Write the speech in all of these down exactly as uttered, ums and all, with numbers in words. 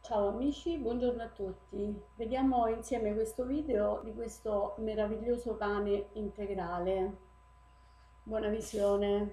Ciao amici, buongiorno a tutti. Vediamo insieme questo video di questo meraviglioso pane integrale. Buona visione.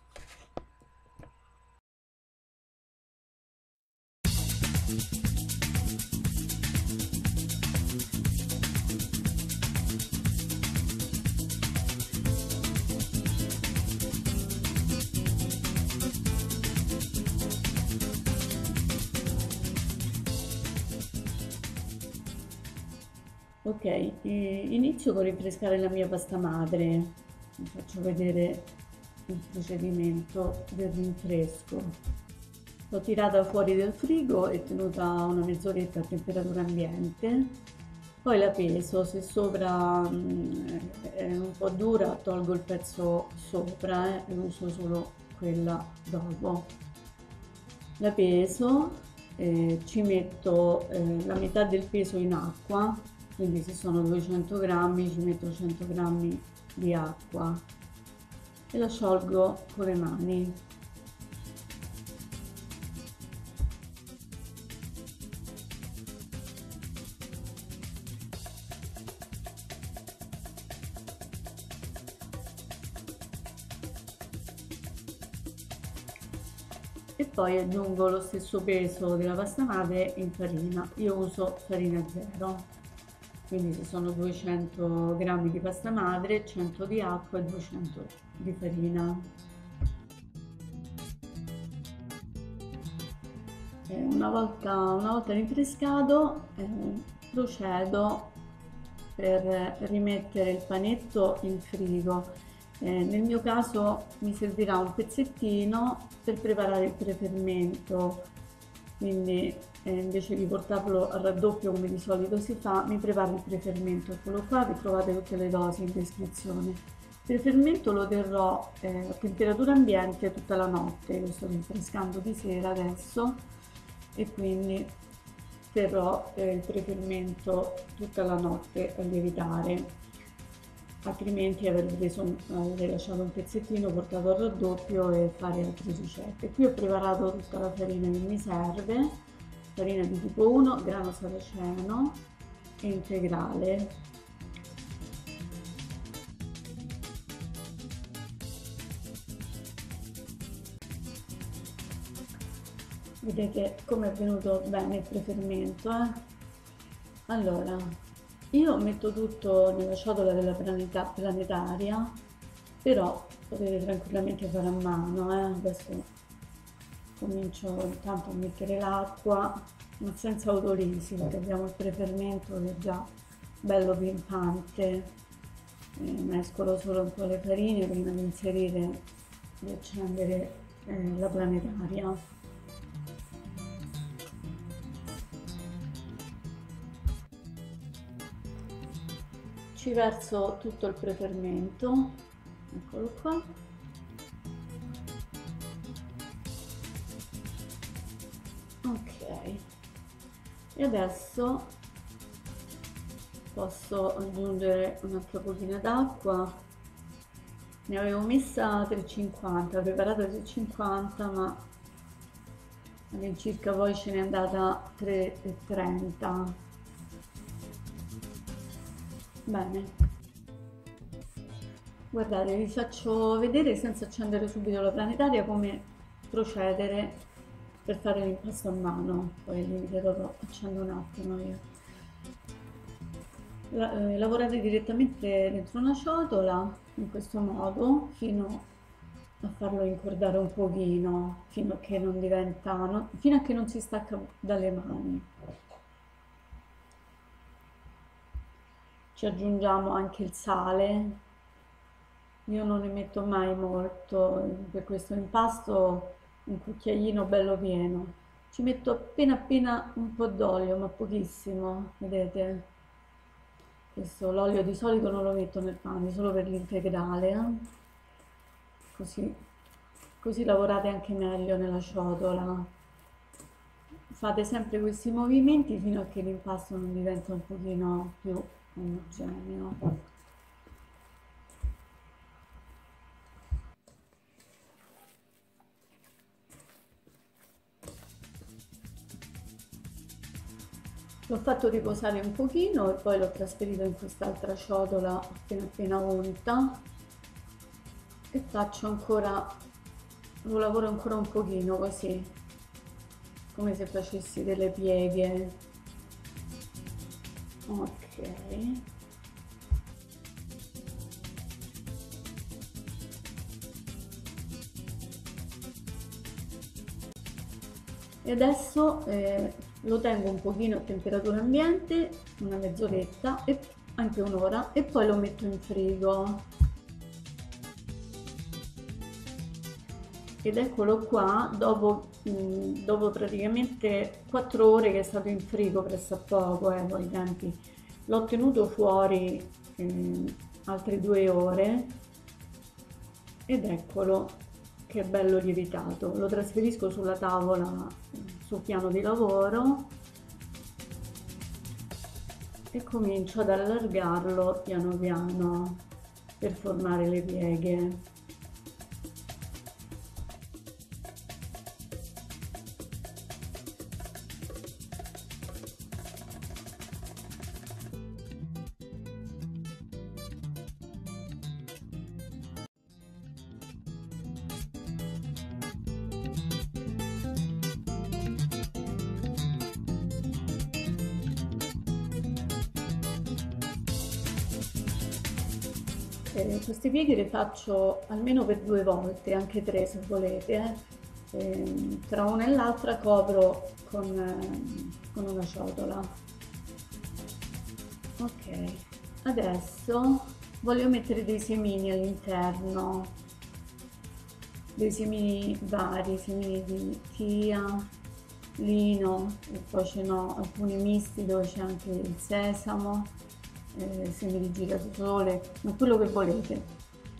Ok, eh, inizio con rinfrescare la mia pasta madre. Vi faccio vedere il procedimento del rinfresco. L'ho tirata fuori dal frigo e tenuta una mezz'oretta a temperatura ambiente. Poi la peso, se sopra mm, è un po' dura tolgo il pezzo sopra eh, e uso solo quella dopo. La peso, eh, ci metto eh, la metà del peso in acqua, quindi se sono duecento grammi ci metto cento grammi di acqua e la sciolgo con le mani. E poi aggiungo lo stesso peso della pasta madre in farina. Io uso farina zero, quindi se sono duecento grammi di pasta madre, cento di acqua e duecento di farina. E una volta, una volta rinfrescato eh, procedo per rimettere il panetto in frigo. Eh, nel mio caso mi servirà un pezzettino per preparare il prefermento, quindi eh, invece di portarlo al raddoppio come di solito si fa, mi preparo il prefermento. Eccolo qua, vi trovate tutte le dosi in descrizione. Il prefermento lo terrò eh, a temperatura ambiente tutta la notte, lo sto rinfrescando di sera adesso e quindi terrò eh, il prefermento tutta la notte a lievitare, altrimenti avrei preso, avrei lasciato un pezzettino, portato al raddoppio e fare altre ricette. Qui ho preparato tutta la farina che mi serve, farina di tipo uno, grano saraceno e integrale. Vedete come è venuto bene il prefermento, eh? Allora, io metto tutto nella ciotola della planeta planetaria, però potete tranquillamente fare a mano, eh? Adesso comincio intanto a mettere l'acqua, ma senza odorisi, perché abbiamo il prefermento che è già bello pimpante. Eh, mescolo solo un po' le farine prima di inserire, di accendere eh, la planetaria. Ci verso tutto il prefermento, eccolo qua, ok, e adesso posso aggiungere un'altra pochina d'acqua. Ne avevo messa trecentocinquanta, preparata trecentocinquanta, ma all'incirca poi ce n'è andata trecentotrenta. Bene, guardate, vi faccio vedere senza accendere subito la planetaria come procedere per fare l'impasto a mano, poi vi dirò, accendo un attimo io. La- eh, lavorate direttamente dentro una ciotola in questo modo fino a farlo incordare un pochino, fino a che non diventa, no- fino a che non si stacca dalle mani. Ci aggiungiamo anche il sale. Io non ne metto mai molto, per questo impasto un cucchiaino bello pieno. Ci metto appena appena un po' d'olio, ma pochissimo, vedete? Questo l'olio di solito non lo metto nel pane, solo per l'integrale, eh? Così, così lavorate anche meglio nella ciotola. Fate sempre questi movimenti fino a che l'impasto non diventa un pochino più omogeneo. L'ho fatto riposare un pochino e poi l'ho trasferito in quest'altra ciotola appena appena unta e faccio ancora, lo lavoro ancora un pochino così, come se facessi delle pieghe. Ok. E adesso eh, lo tengo un pochino a temperatura ambiente, una mezz'oretta e anche un'ora e poi lo metto in frigo. Ed eccolo qua, dopo, mh, dopo praticamente quattro ore che è stato in frigo, presso a poco, eh, poi i tempi, l'ho tenuto fuori eh, altre due ore ed eccolo che bello lievitato. Lo trasferisco sulla tavola, sul piano di lavoro e comincio ad allargarlo piano piano per formare le pieghe. Eh, queste pieghe le faccio almeno per due volte, anche tre se volete. Eh. Eh, tra una e l'altra copro con, eh, con una ciotola. Ok, adesso voglio mettere dei semini all'interno, dei semini vari, semini di chia, lino, e poi ce n'ho alcuni misti dove c'è anche il sesamo, eh, semi di girasole, ma quello che volete.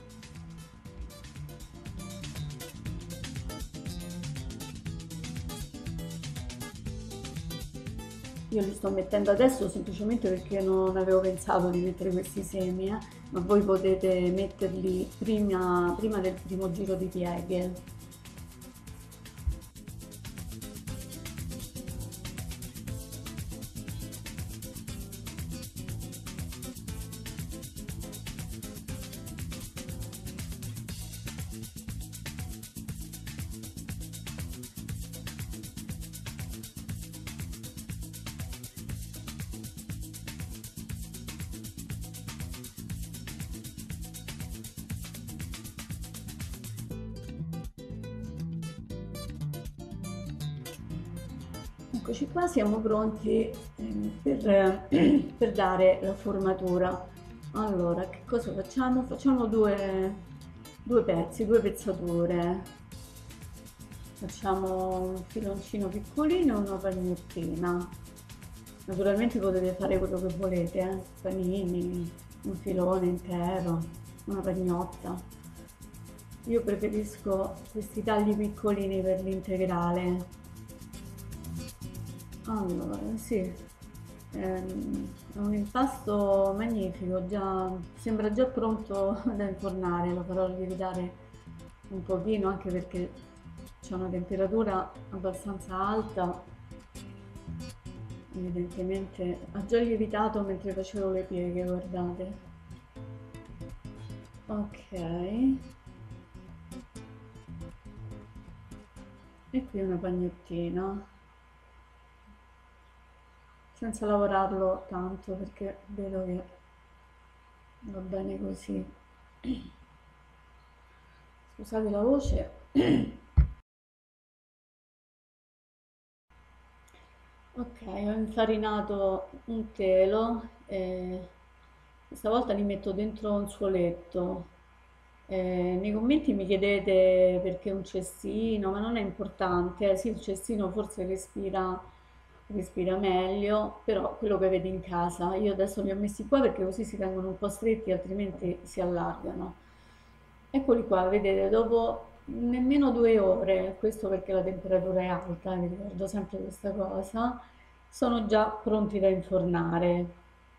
Io li sto mettendo adesso semplicemente perché non avevo pensato di mettere questi semi, eh, ma voi potete metterli prima, prima del primo giro di pieghe. Eccoci qua, siamo pronti eh, per, eh, per dare la formatura. Allora, che cosa facciamo? Facciamo due, due pezzi, due pezzature. Facciamo un filoncino piccolino e una pagnottina. Naturalmente potete fare quello che volete, eh? Panini, un filone intero, una pagnotta. Io preferisco questi tagli piccolini per l'integrale. Allora, sì, ehm, è un impasto magnifico, già, sembra già pronto da infornare, lo farò lievitare un pochino anche perché c'è una temperatura abbastanza alta, evidentemente ha già lievitato mentre facevo le pieghe, guardate. Ok, e qui una pagnottina, senza lavorarlo tanto perché vedo che va bene così. Scusate la voce. Ok, ho infarinato un telo e questa volta li metto dentro un suoletto. Eh, nei commenti mi chiedete perché un cestino, ma non è importante. Eh, sì, il cestino forse respira, respira meglio, però quello che avete in casa. Io adesso li ho messi qua perché così si tengono un po' stretti, altrimenti si allargano. Eccoli qua, vedete, dopo nemmeno due ore, questo perché la temperatura è alta, vi ricordo sempre questa cosa, sono già pronti da infornare.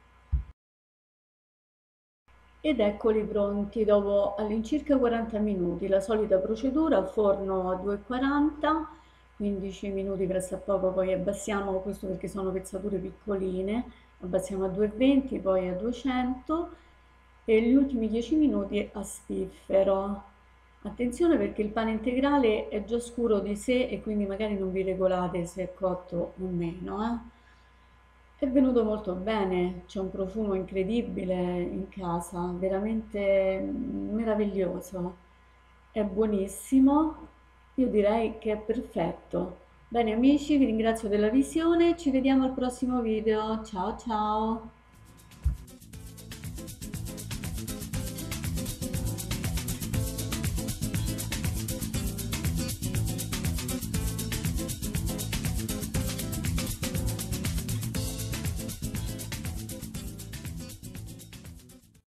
Ed eccoli pronti dopo all'incirca quaranta minuti, la solita procedura, forno a duecentoquaranta, quindici minuti pressappoco, poi abbassiamo questo perché sono pezzature piccoline, abbassiamo a duecentoventi, poi a duecento e gli ultimi dieci minuti a spiffero. Attenzione perché il pane integrale è già scuro di sé e quindi magari non vi regolate se è cotto o meno, eh. È venuto molto bene, c'è un profumo incredibile in casa, veramente meraviglioso, è buonissimo, io direi che è perfetto. Bene amici, vi ringrazio della visione, ci vediamo al prossimo video, ciao ciao!